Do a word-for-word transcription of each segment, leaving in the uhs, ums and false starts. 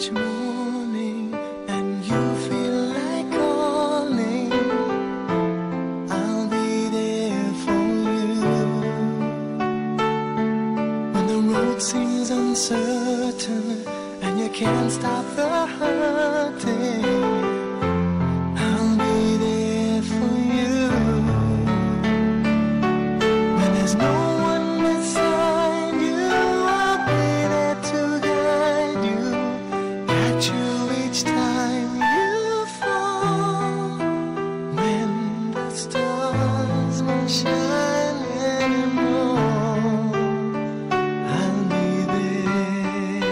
each morning and you feel like calling, I'll be there for you. When the road seems uncertain and you can't stop the hurting, I'll be there for you. When there's no one beside you, I'll be there to guide you, catch you each time you fall. When the stars won't shine anymore, I'll be there.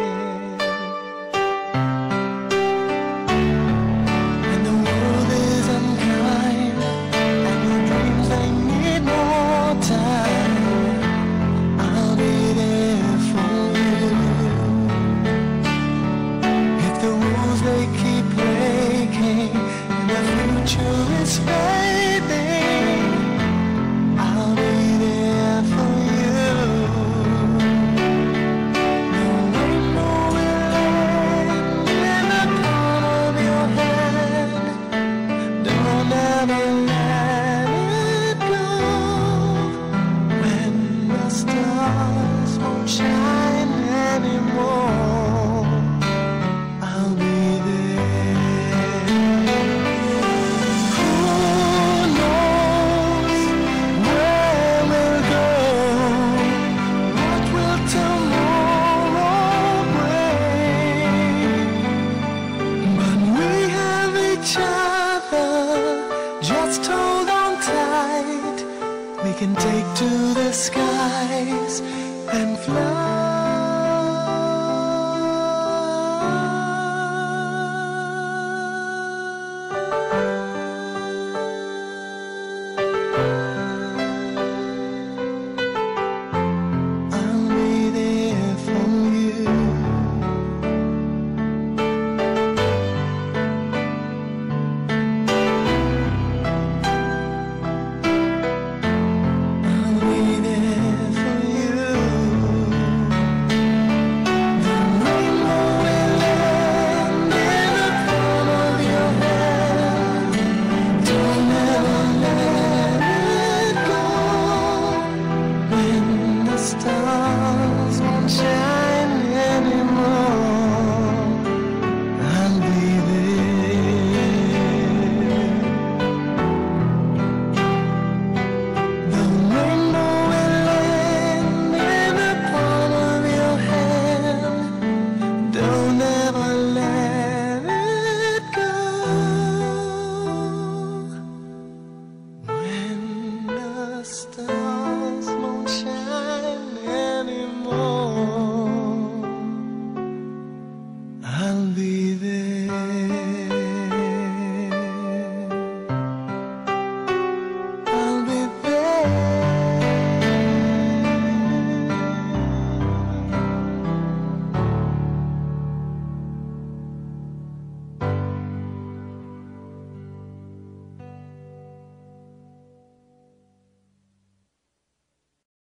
When the world is unkind and your dreams they need more time, I'll be there for you. If the rules they keep breaking and the future is fading, I'll be there for you. The rainbow will end in the palm of your hand. Don't ever let it go. When the stars won't shine anymore, I'll be there. Who knows where we'll go? What will tomorrow bring? But we have each other, just hold on tight. We can take to the skies and fly.